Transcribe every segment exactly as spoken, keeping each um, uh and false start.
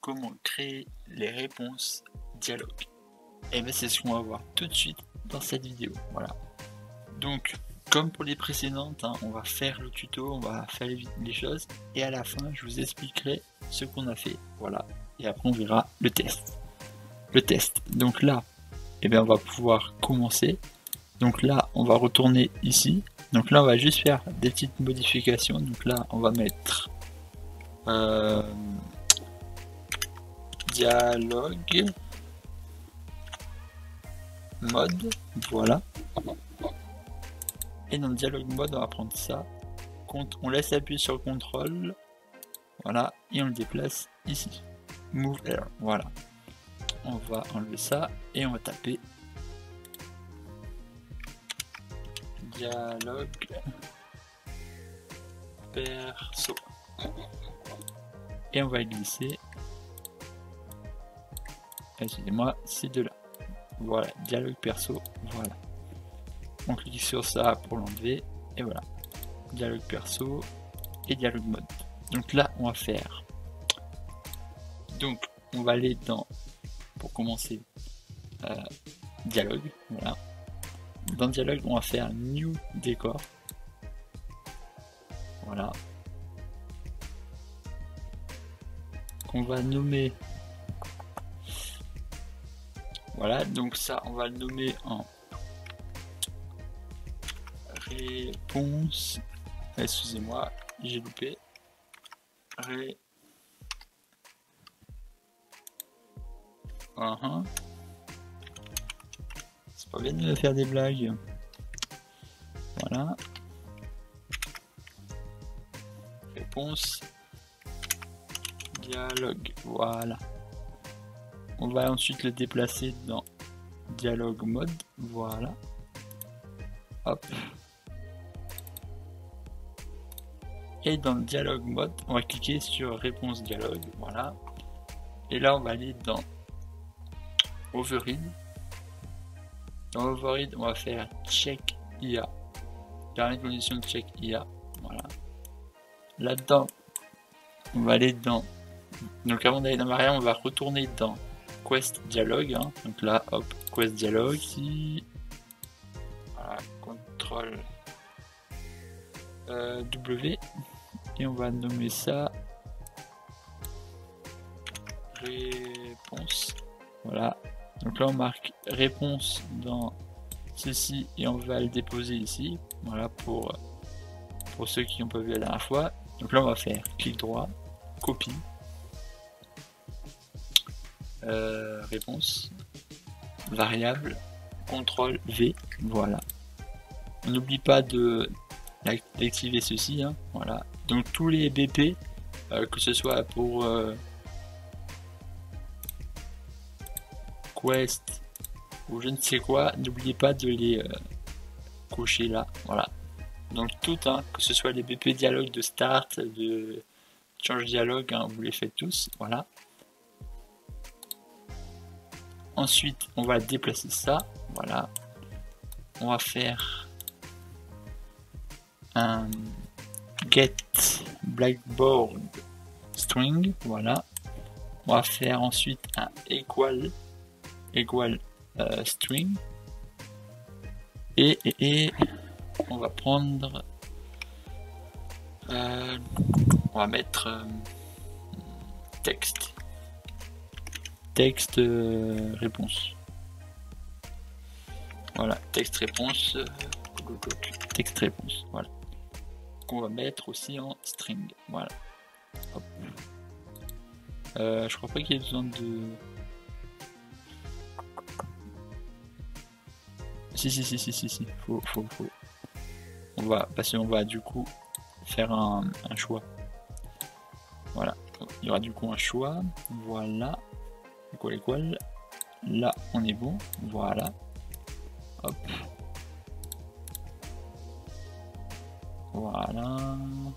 comment créer les réponses dialogue. Et bien c'est ce qu'on va voir tout de suite dans cette vidéo. Voilà. Donc comme pour les précédentes, hein, on va faire le tuto, on va faire les, les choses et à la fin je vous expliquerai ce qu'on a fait. Voilà. Et après on verra le test. Le test. Donc là, et bien on va pouvoir commencer. Donc là on va retourner ici. Donc là on va juste faire des petites modifications. Donc là on va mettre euh, dialogue mode, voilà. Et dans le dialogue mode on va prendre ça, on laisse appuyer sur le contrôle, voilà, et on le déplace ici, move air, voilà. On va enlever ça et on va taper dialogue perso et on va glisser, excusez-moi, c'est de là. Voilà, dialogue perso, voilà. On clique sur ça pour l'enlever, et voilà. Dialogue perso et dialogue mode. Donc là, on va faire. Donc, on va aller dans, pour commencer, euh, dialogue, voilà. Dans dialogue, on va faire new décor. Voilà. Qu'on va nommer. Voilà, donc ça, on va le nommer en réponse. Excusez-moi, j'ai loupé. Ré. Uh -huh. C'est pas bien de me faire des blagues. Voilà. Réponse. Dialogue. Voilà. On va ensuite le déplacer dans dialogue mode, voilà. Hop. Et dans le dialogue mode, on va cliquer sur réponse dialogue, voilà. Et là, on va aller dans override. Dans override, on va faire check I A. Dernière condition de check I A, voilà. Là-dedans, on va aller dans. Donc avant d'aller dans l'arrière, on va retourner dans Quest dialogue, hein. Donc là, hop, Quest dialogue, ici, voilà, contrôle euh, W, et on va nommer ça réponse, voilà. Donc là, on marque réponse dans ceci et on va le déposer ici, voilà, pour, pour ceux qui n'ont pas vu la dernière fois. Donc là, on va faire clic droit, copie. Euh, réponse, variable, contrôle V, voilà. On n'oublie pas de d'activer ceci, hein, voilà. Donc tous les B P, euh, que ce soit pour euh, Quest ou je ne sais quoi, n'oubliez pas de les euh, cocher là, voilà. Donc tout, hein, que ce soit les B P dialogue de start, de change dialogue, hein, vous les faites tous, voilà. Ensuite, on va déplacer ça, voilà. On va faire un get blackboard string, voilà. On va faire ensuite un equal equal euh, string et, et, et on va prendre, euh, on va mettre euh, texte. Texte euh, réponse. Voilà, texte réponse. Euh, texte réponse. Voilà. Qu'on va mettre aussi en string. Voilà. Hop. Euh, je crois pas qu'il y ait besoin de. Si si si si si si. Faut faut faut. On va passer. On va du coup faire un, un choix. Voilà. Il y aura du coup un choix. Voilà. Équal, équal. Là on est bon, voilà. Hop. Voilà.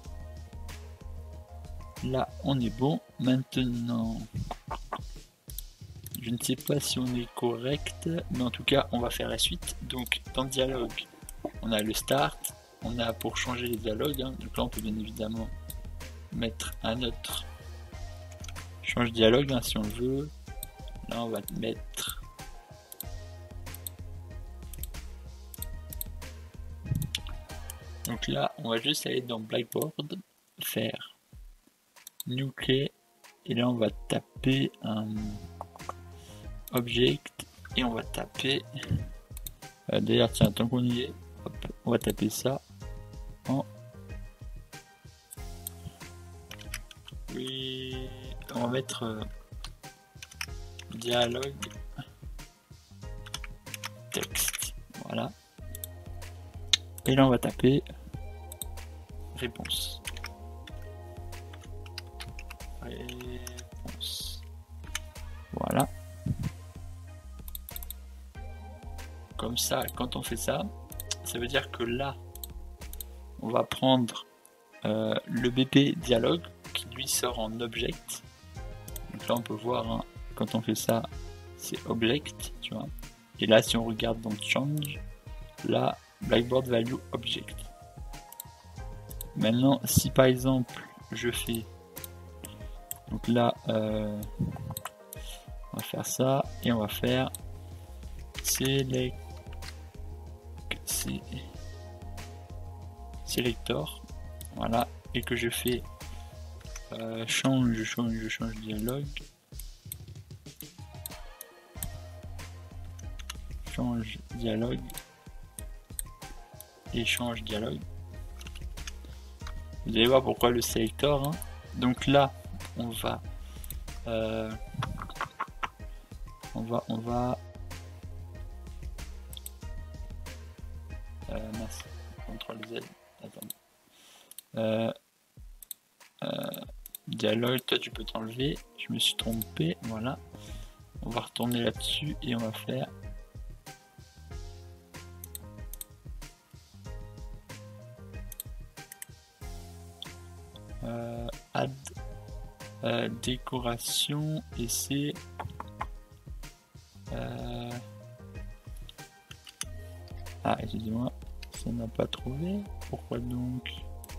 Là on est bon. Maintenant, je ne sais pas si on est correct, mais en tout cas on va faire la suite. Donc dans le dialogue, on a le start, on a pour changer les dialogues, hein. Donc là on peut bien évidemment mettre un autre change dialogue hein, si on le veut. Là on va mettre donc là on va juste aller dans Blackboard, faire new clé et là on va taper un object et on va taper euh, d'ailleurs tiens tant qu'on y est hop, on va taper ça en oui on va mettre euh, dialogue texte, voilà, et là on va taper réponse réponse voilà. Comme ça, quand on fait ça, ça veut dire que là on va prendre euh, le B P dialogue qui lui sort en object. Donc là on peut voir hein, quand on fait ça c'est object, tu vois, et là si on regarde dans change, là Blackboard value object. Maintenant si par exemple je fais donc là euh, on va faire ça et on va faire select selector, voilà, et que je fais euh, change, je change, je change dialogue, change dialogue et change dialogue. Vous allez voir pourquoi le selector. Hein. Donc là, on va, euh, on va, on va. Euh, mince, contrôle Z. Attends. Euh, euh, dialogue, toi tu peux t'enlever. Je me suis trompé. Voilà. On va retourner là-dessus et on va faire. Euh, add euh, décoration et c'est euh... ah excusez-moi, ça n'a pas trouvé, pourquoi donc?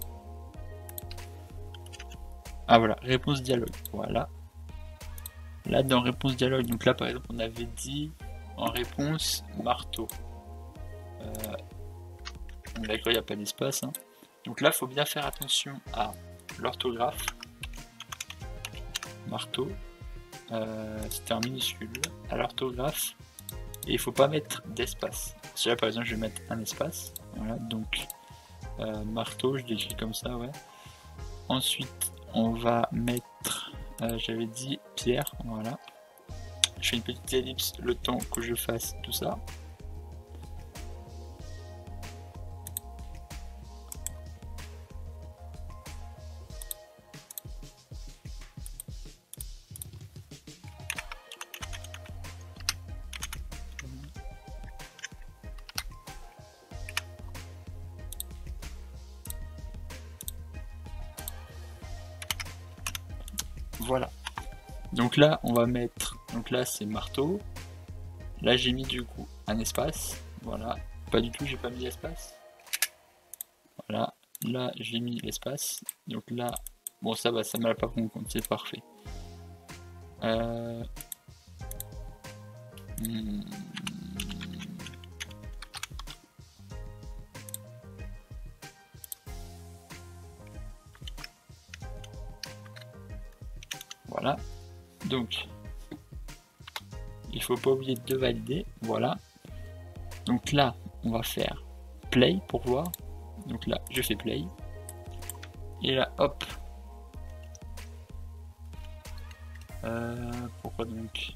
Ah voilà, réponse dialogue, voilà. Là dans réponse dialogue, donc là par exemple on avait dit en réponse marteau, euh... d'accord, il n'y a pas d'espace hein. Donc là il faut bien faire attention à l'orthographe. Marteau, euh, c'était en minuscule à l'orthographe et il faut pas mettre d'espace. Si là par exemple je vais mettre un espace, voilà, donc euh, marteau je l'écris comme ça, ouais. Ensuite on va mettre, euh, j'avais dit pierre, voilà. Je fais une petite ellipse le temps que je fasse tout ça. Voilà. Donc là, on va mettre. Donc là, c'est marteau. Là, j'ai mis du coup un espace. Voilà. Pas du tout, j'ai pas mis l'espace. Voilà. Là, j'ai mis l'espace. Donc là, bon, ça va, ça m'a pas pris en compte, c'est parfait. Euh... Hmm. Voilà, donc il faut pas oublier de valider, voilà. Donc là, on va faire play pour voir. Donc là, je fais play. Et là, hop. Euh, pourquoi donc?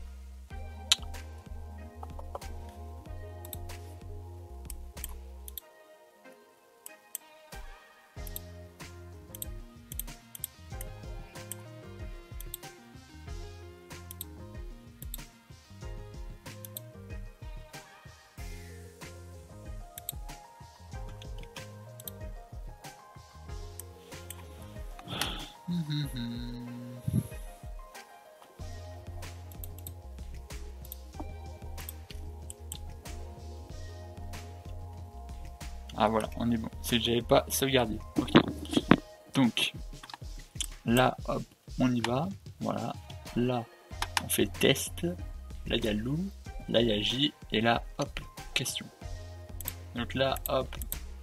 Ah voilà, on est bon. C'est que j'avais pas sauvegardé. Ok. Donc là, hop, on y va. Voilà. là on fait test, là il y a loup, là il y a J, et là hop, question. Donc là hop,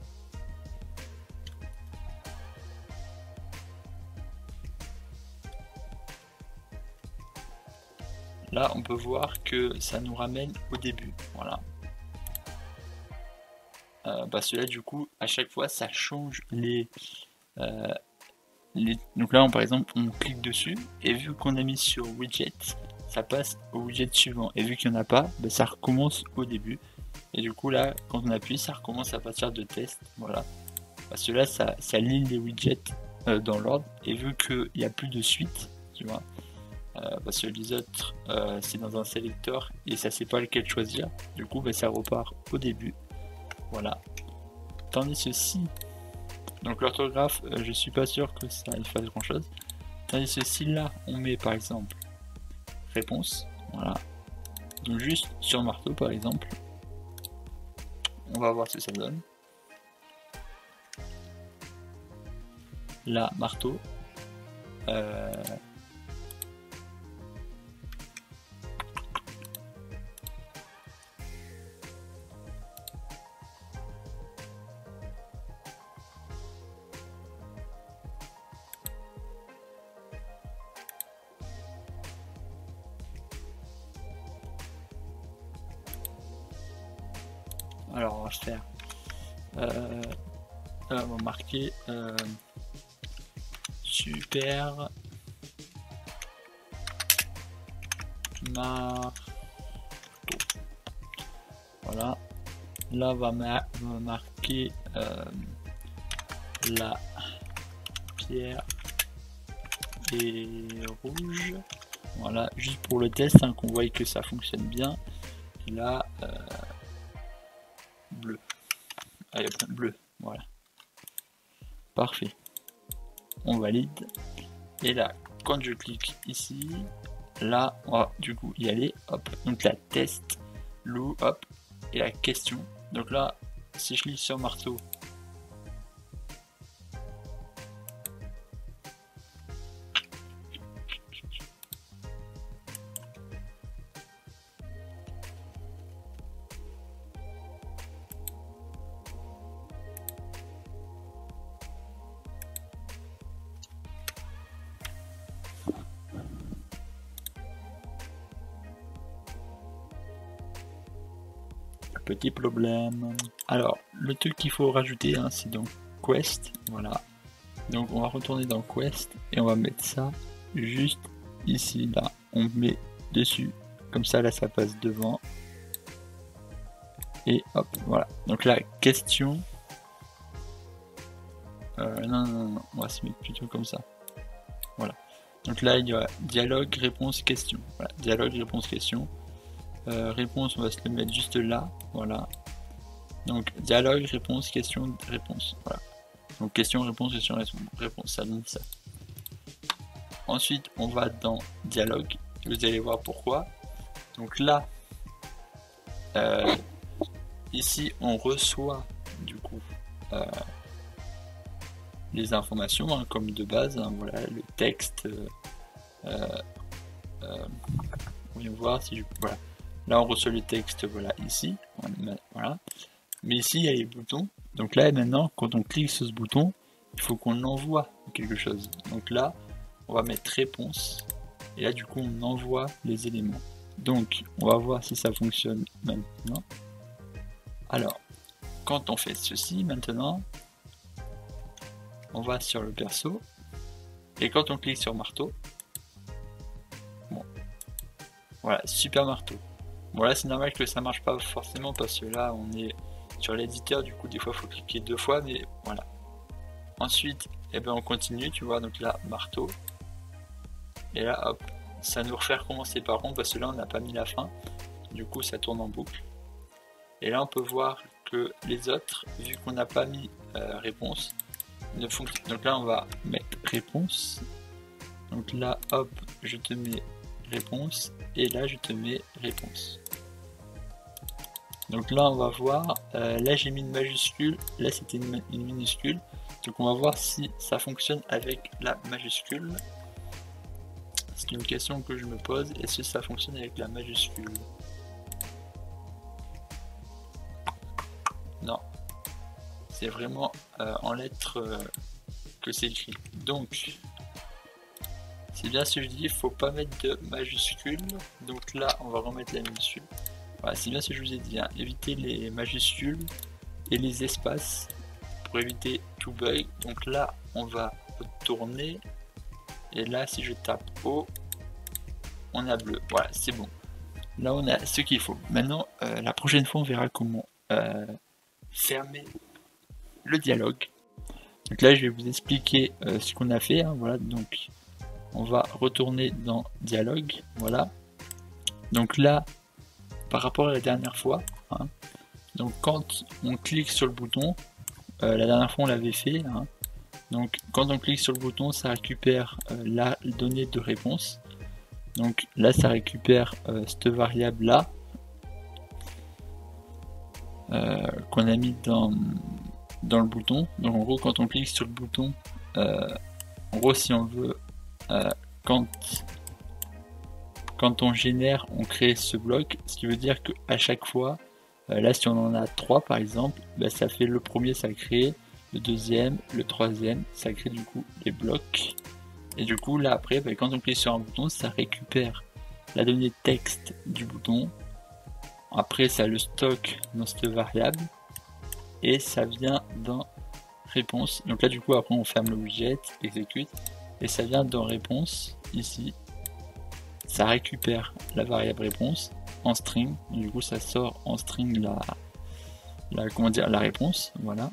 là on peut voir que ça nous ramène au début, voilà. Euh, parce que là du coup à chaque fois ça change les, euh, les... donc là on, par exemple on clique dessus et vu qu'on a mis sur widget, ça passe au widget suivant, et vu qu'il n'y en a pas, bah, ça recommence au début, et du coup là quand on appuie ça recommence à partir de test, voilà. Parce que là ça, ça ligne les widgets euh, dans l'ordre, et vu qu'il n'y a plus de suite, tu vois, euh, parce que les autres euh, c'est dans un sélecteur et ça sait pas lequel choisir, du coup bah, ça repart au début, voilà. Tandis ceci, donc l'orthographe, euh, je suis pas sûr que ça fasse grand chose. Tandis ceci là, on met par exemple réponse, voilà. Donc juste sur marteau par exemple, on va voir ce que ça donne. Là, marteau. Euh... Alors on va faire, euh, on va marquer euh, super marteau. Voilà. Là on va, ma on va marquer euh, la pierre est rouge. Voilà, juste pour le test, hein, qu'on voit que ça fonctionne bien. Et là, euh, bleu. Allez, bleu, voilà. Parfait. On valide. Et là, quand je clique ici, là, on va du coup y aller. Hop. Donc la test, loup, hop. Et la question. Donc là, si je clique sur marteau, petit problème. Alors, le truc qu'il faut rajouter, hein, c'est donc Quest. Voilà. Donc, on va retourner dans Quest et on va mettre ça juste ici. Là, on met dessus. Comme ça, là, ça passe devant. Et hop, voilà. Donc, la question. Euh, non, non, non, on va se mettre plutôt comme ça. Voilà. Donc là, il y a dialogue, réponse, question. Voilà. Dialogue, réponse, question. Euh, réponse, on va se le mettre juste là, voilà. Donc dialogue, réponse, question, réponse, voilà. Donc question, réponse, question, réponse, ça donne ça. Ensuite, on va dans dialogue, vous allez voir pourquoi. Donc là, euh, ici, on reçoit du coup euh, les informations, hein, comme de base, hein, voilà, le texte. Euh, euh, on va voir si je, voilà. Là, on reçoit le texte, voilà, ici, voilà. Mais ici, il y a les boutons. Donc là, maintenant, quand on clique sur ce bouton, il faut qu'on envoie quelque chose. Donc là, on va mettre réponse. Et là, du coup, on envoie les éléments. Donc, on va voir si ça fonctionne maintenant. Alors, quand on fait ceci, maintenant, on va sur le perso. Et quand on clique sur marteau, bon, voilà, super marteau. Bon là c'est normal que ça marche pas forcément parce que là on est sur l'éditeur, du coup des fois il faut cliquer deux fois, mais voilà. Ensuite, eh ben, on continue, tu vois, donc là marteau. Et là hop, ça nous refait recommencer par contre parce que là on n'a pas mis la fin. Du coup ça tourne en boucle. Et là on peut voir que les autres, vu qu'on n'a pas mis euh, réponse, ne fonctionnent. Donc là on va mettre réponse. Donc là hop, je te mets réponse. Et là je te mets réponse. Donc là on va voir, euh, là j'ai mis une majuscule, là c'était une, une minuscule. Donc on va voir si ça fonctionne avec la majuscule. C'est une question que je me pose. Est-ce que ça fonctionne avec la majuscule? Non. C'est vraiment euh, en lettres euh, que c'est écrit. Donc, c'est bien ce que je dis, il faut pas mettre de majuscule. Donc là, on va remettre la minuscule. Voilà, c'est bien ce que je vous ai dit. Hein. Éviter les majuscules et les espaces pour éviter tout bug. Donc là, on va tourner. Et là, si je tape O, on a bleu. Voilà, c'est bon. Là, on a ce qu'il faut. Maintenant, euh, la prochaine fois, on verra comment euh, fermer le dialogue. Donc là, je vais vous expliquer euh, ce qu'on a fait. Hein, voilà, donc on va retourner dans dialogue. Voilà. Donc là, par rapport à la dernière fois, hein, donc quand on clique sur le bouton, euh, la dernière fois on l'avait fait. Hein, donc quand on clique sur le bouton, ça récupère euh, la donnée de réponse. Donc là, ça récupère euh, cette variable là euh, qu'on a mis dans dans le bouton. Donc en gros, quand on clique sur le bouton, euh, en gros, si on veut, euh, quand quand on génère, on crée ce bloc, ce qui veut dire que à chaque fois, euh, là si on en a trois par exemple, bah, ça fait le premier, ça crée le deuxième, le troisième, ça crée du coup les blocs. Et du coup là après, bah, quand on clique sur un bouton, ça récupère la donnée texte du bouton. Après ça le stocke dans cette variable et ça vient dans réponse. Donc là du coup après on ferme le widget, exécute, et ça vient dans réponse ici. Ça récupère la variable réponse en string. Du coup ça sort en string la, la comment dire la réponse. Voilà.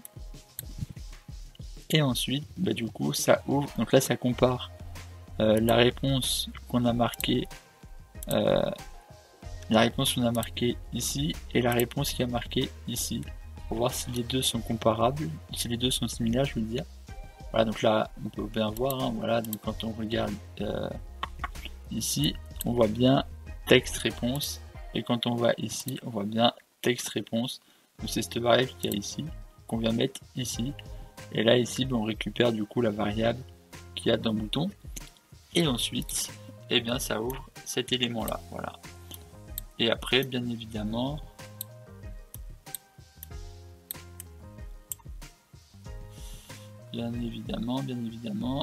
Et ensuite, bah, du coup, ça ouvre. Donc là, ça compare euh, la réponse qu'on a marquée, euh, la réponse qu'on a marquée ici et la réponse qui a marqué ici, pour voir si les deux sont comparables, si les deux sont similaires, je veux dire. Voilà, donc là, on peut bien voir. Hein, voilà, donc quand on regarde euh, ici, on voit bien texte réponse, et quand on va ici, on voit bien texte réponse. Donc c'est cette variable qu'il y a ici qu'on vient mettre ici. Et là ici on récupère du coup la variable qu'il y a dans le bouton et ensuite et eh bien ça ouvre cet élément là, voilà. Et après bien évidemment bien évidemment bien évidemment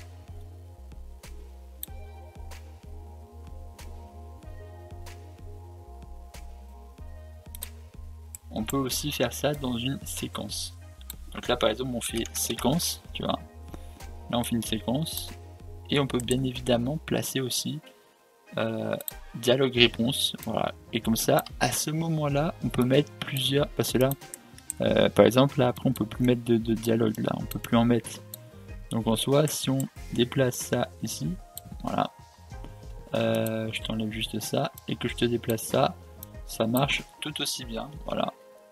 on peut aussi faire ça dans une séquence. Donc là par exemple on fait séquence, tu vois, là on fait une séquence et on peut bien évidemment placer aussi euh, dialogue réponse, voilà, et comme ça à ce moment là on peut mettre plusieurs, parce que là euh, par exemple là après on peut plus mettre de, de dialogue, là on peut plus en mettre, donc en soi si on déplace ça ici, voilà, euh, je t'enlève juste ça et que je te déplace ça, ça marche tout aussi bien, voilà.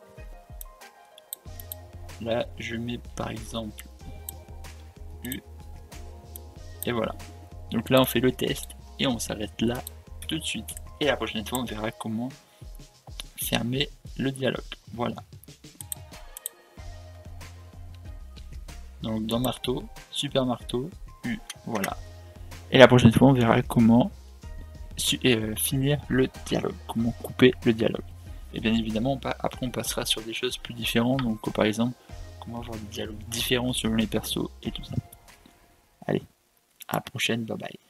Là, je mets par exemple U. Et voilà. Donc là, on fait le test et on s'arrête là tout de suite. Et la prochaine fois, on verra comment fermer le dialogue. Voilà. Donc dans marteau, super marteau, U. Voilà. Et la prochaine fois, on verra comment euh, finir le dialogue, comment couper le dialogue. Et bien évidemment, on après on passera sur des choses plus différentes, donc par exemple, comment avoir des dialogues différents selon les persos et tout ça. Allez, à la prochaine, bye bye.